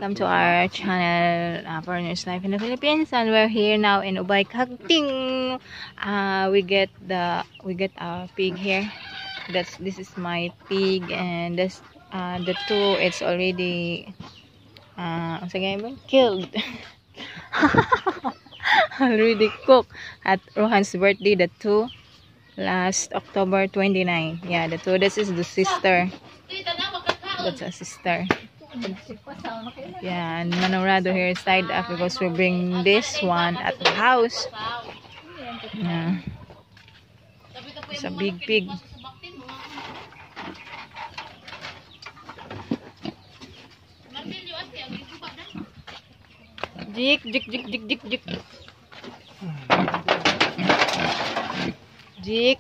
welcome to our channel, Foreigners Life in the Philippines, and we're here now in Ubay Cagting. We get our pig here. This is my pig, and this the two, it's already killed. Already cooked at Rohan's birthday, the two, last October 29. Yeah, the two. This is the sister. That's a sister. Yeah, and Manorado here is tied up because we bring this one at the house. Yeah. It's a big pig. Jik, jik, jik, jik, jik, jik. Jik.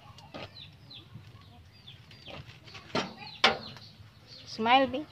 Smile, B.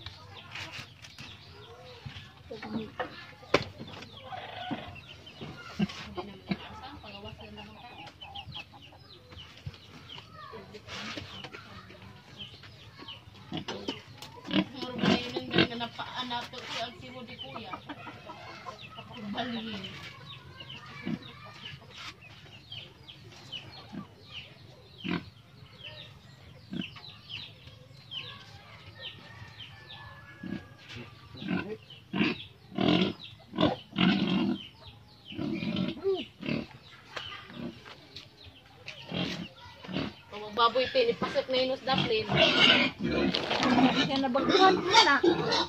Baboy pin, ipasok na yun sa daplin. Yan na bagyan mo na.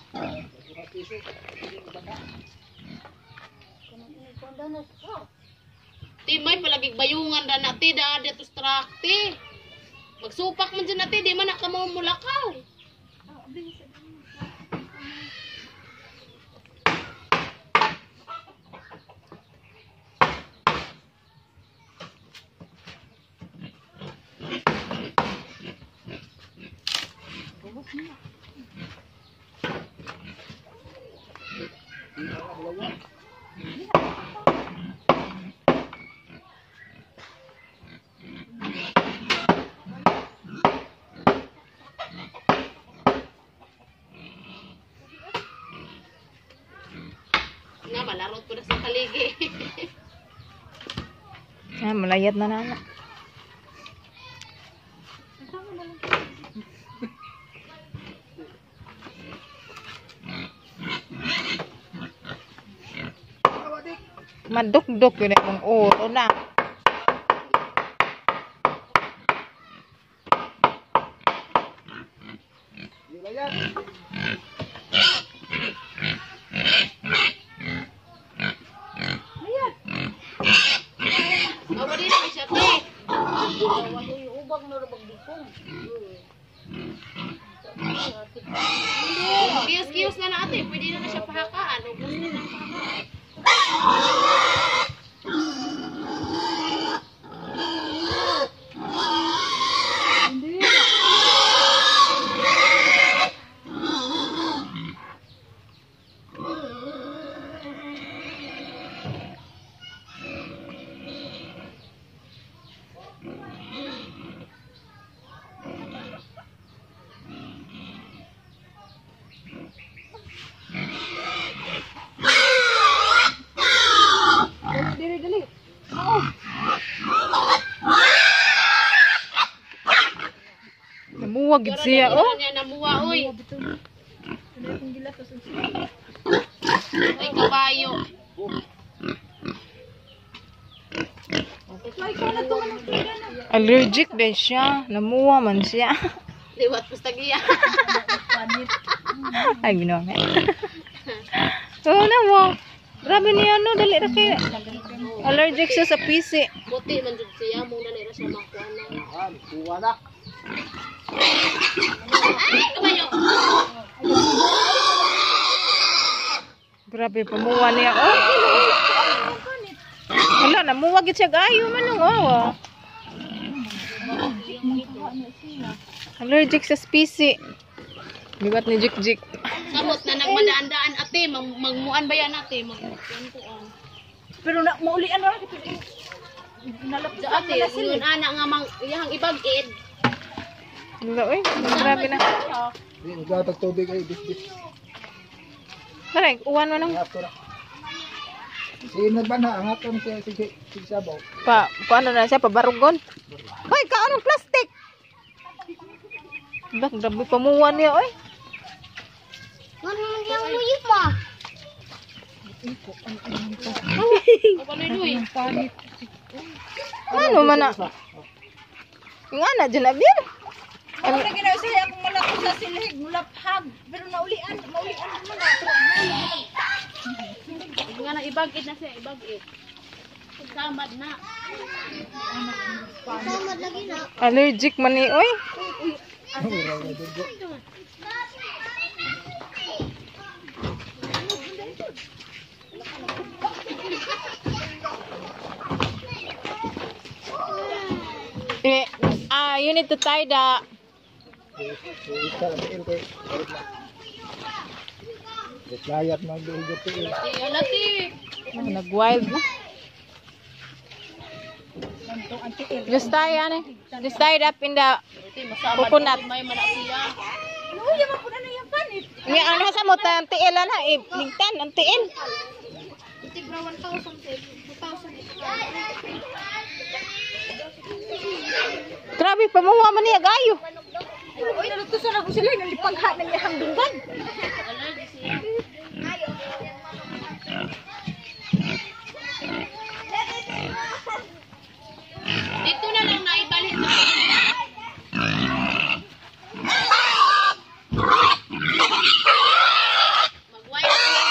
Ti may palagig bayungan ra na ti da dito strakti. Magsupak man dyan na ti, di man nakamumulakaw. Nga, malarot ko na sa kaligi. Malayat na nana. Maduk-duk yun yung ulo na. Kiyos-kiyos na natin, pwede na siya pahakaan. Namuwag gid siya, oh. Namuwa, oy. Ay, kabayo. Allergic din siya. Namuwa man siya. Liwat pustagiya. Ay, ginome. Oo na mo. Grabe niya, no? Dali na kayo. Allergic siya sa PC. Buti man dyan siya. Muna na siya makuha na. Kuha na. Ay, kabayo. Grabe, pamuwa niya. Oh, wala, namuwag siya gayo man nung, oh. Allergic sa PC. Libat ni Jik-Jik. Samot na nagmadaan-daan ate. Magmuan ba yan ate? Magmuan. Pero na, maulian na. Nalapos Sa ate, yun anak nga iyang ibag-id. Wala, grabe na. Hindi, naglatag tubig ay bis-bis. Correct, uwan mo nang. Ato na. Si nagbana ang aton si Sabaw. Paano na siya, pabarugon. Hoy, kaanong plastic? Dak, grabe pamuwan niya, oy. Ano yung luyot mo? Ano man na? Yung ana, dyan na biyan. Ano na ginawa siya akong malako sa silhig, mulaphag. Pero maulian naman na. Nga na ibagid na siya, ibagid. Samad na. Samad lagi na. Allergic man ni, oy. You need to tie the... Layat na dugot eh. Lati. Nag-wild na. Just tie, just tie it up in the coconut. May manasiya. Uy, yaman po na na yung panit. Nga, ano sa mo, tiil na, ligtan, ang tiil. Tigra 1,000, 2,000. Grabe, pamuha man niya, gayo. Uy, nalutusan ako sila. Nalipagha na niya hangdunggan. Allergy siya. Dito na lang naibalik na. Mag-wipe na.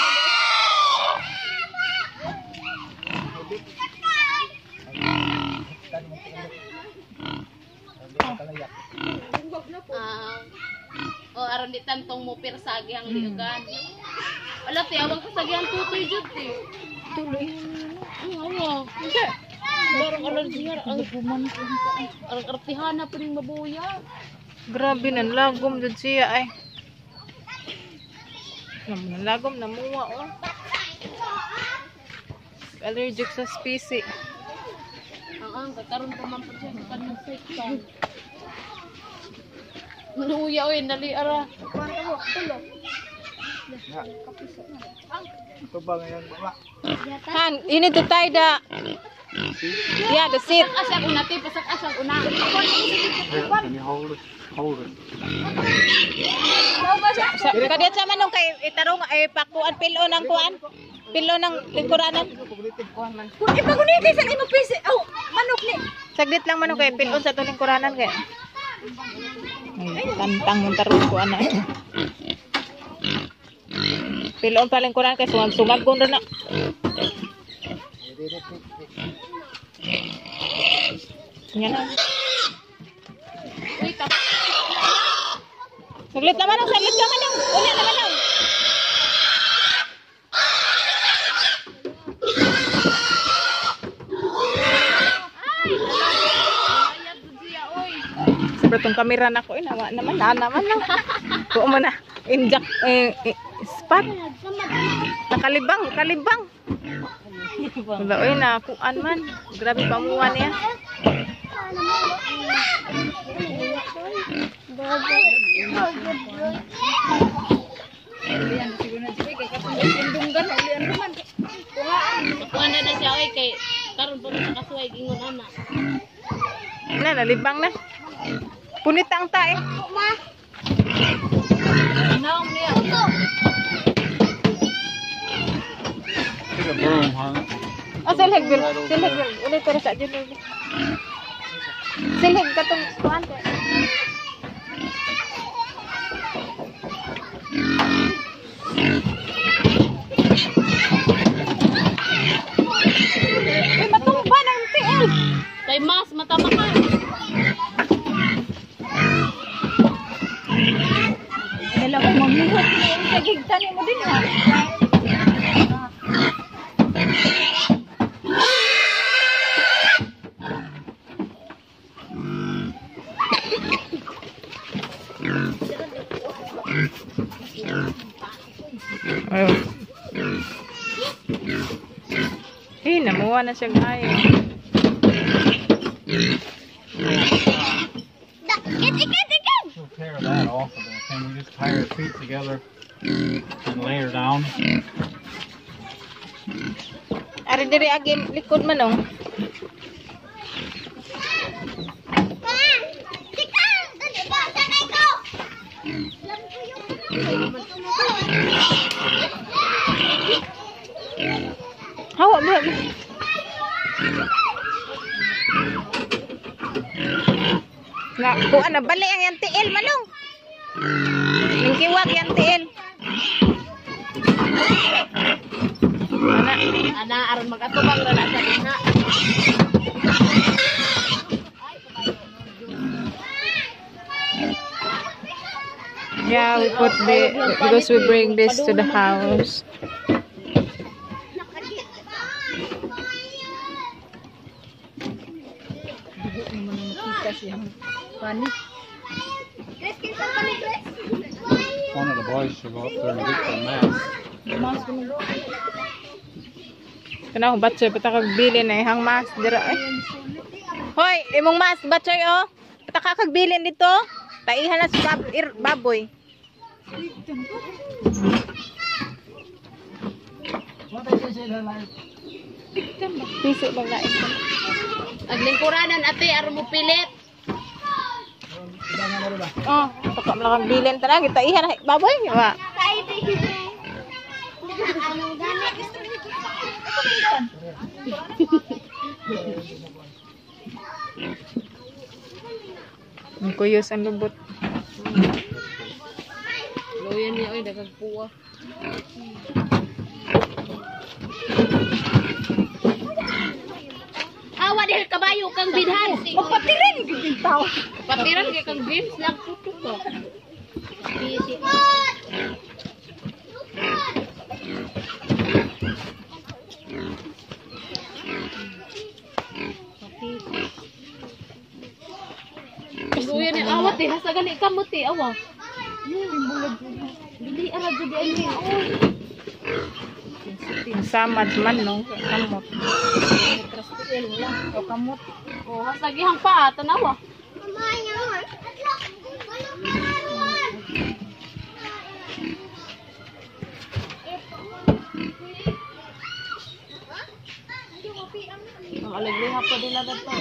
Aron di tantong mo pirsagi ang liugan. Wala ti awag ka sagihan tutoy jud ti. Tuloy. Oo. Hindi. Barang allergy nga ang guman ko. Ang artihana pa ning mabuya. Grabe, nanlagom dyan siya, ay. Nanlagom, namuha, oh. Allergic sa spisi. Ang kakaroon pa man po siya sa kanyang section. Nuya oy, nali ara. Ito ba ngayon baba? Han, you need to tie the... Yeah, the seat. Asa una ti pasak asa una. Can you hold it? Hold it. Kadiyat sa manong kay itarong ay pakuan pilo ng kuan. Pilo ng lingkuranan. Kung ipaguniti sa imo pisi. Oh, manok ni. Saglit lang manong kay pilo sa tuling kuranan kay. Ay, tantang yung tarong kuan na. Pilo pa lingkuran kay sumag ko na. Yan na. Uy, Saglit naman lang, saglit naman lang. Ulit naman lang. Sabi itong kamera na ko, naman lang. Kuha mo na. Inject, spot. Nakalibang. Wala, uy, nakuan man. Grabe pamuhan niya. kuan na siya oy kay karon pa sa kasuway gingon ana. Nalibang na. Punit ang tae. Naong niya. Take a broom, huh? Silhig, Bill. Ulit pero sa dyan. Silhig ka itong kuhan. Ay, matumba ng tiil. Kay mas matama ka. Dala ko mamihot. Sagigtan mo din ha. Namuha na siya ngayon. We'll tear that off of there. Can we just tie our feet together? And lay her down. Ari diri again likod man oh. Hawa ba? Na, kuan na bali ang yan tiil manong. Ning kiwag yan tiil. Ana aron mag-atubang ra na sa dinha. Yeah, we put the because we bring this to the house. One of the boys should go up there and get the mask. Kana ko batchoy patakag bilin na ihang mask dira ay. Hoy, imong mask batchoy oh. Patakag bilin dito. Taihan na sa baboy. What did you say that like? Piso bang lain. Aglingkuranan ate aron mo pilit. Oh, pakak melakang bilin tanang kita ihan na baboy wa. Ang kuyos ang lubot. Loyan niya oy daghang puwa. Awa dihil kabayo kang bidhan. Magpatirin gid tao. Patiran kay kang games lang tutok ko. Loyan ni awat eh hasa gali kamot eh awa. Dili ara jud ay ni. Samad man no kamot. O kamot. O hasa gihang pa tanawa. Ang alegriha pa nila dito.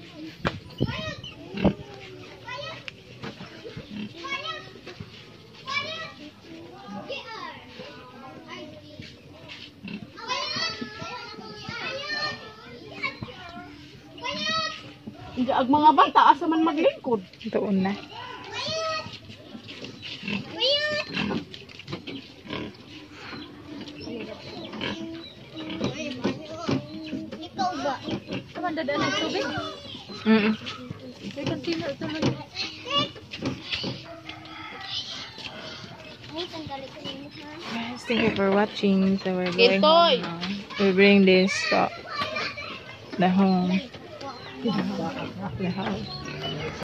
Hindi ag mga bata asa man maglingkod. Doon na. Ikaw ba? Kaman dadaan ng tubig? May kantina ito man. Guys, thank you for watching. So we're going Itoy. home now. We bring this to the home. The house.